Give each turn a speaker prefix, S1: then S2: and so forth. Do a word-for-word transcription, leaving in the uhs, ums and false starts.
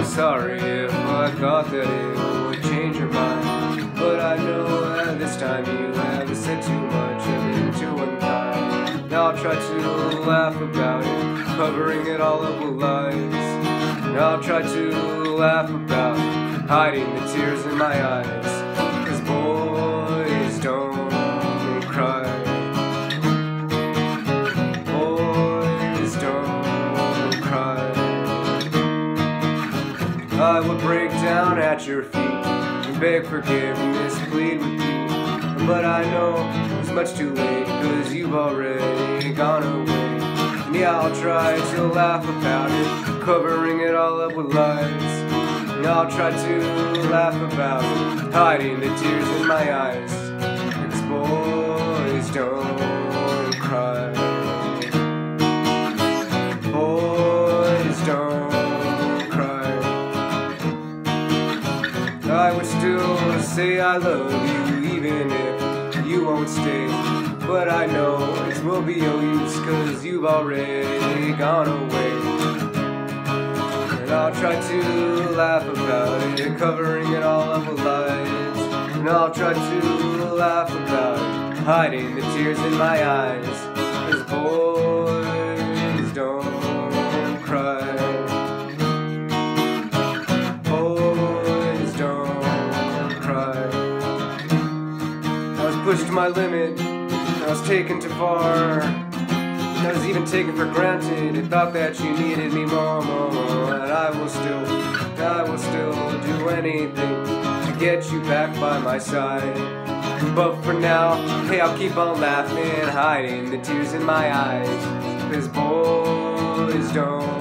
S1: sorry if I thought that it would change your mind, but I know that this time you have said too much and been too unkind. Now I'll try to laugh about it, covering it all up with lies. Now I'll try to laugh about hiding the tears in my eyes, 'cause boys don't cry. Boys don't cry. I would break down at your feet and beg forgiveness, plead with you, but I know it's much too late, 'cause you've already gone away. And yeah, I'll try to laugh about it, covering it all up with lies. And I'll try to laugh about it, hiding the tears in my eyes, 'cause boys don't cry. Boys don't cry. I would still say I love you even if you won't stay, but I know it will be no use, 'cause you've already gone away. And I'll try to laugh about it, covering it all up with lies. And I'll try to laugh about it, hiding the tears in my eyes, 'cause boys don't cry. Boys don't cry. I was pushed to my limit, I was taken too far. I was even taken for granted and thought that you needed me more, more, more. And I will still, I will still do anything to get you back by my side. But for now, hey, I'll keep on laughing, hiding the tears in my eyes, 'cause boys don't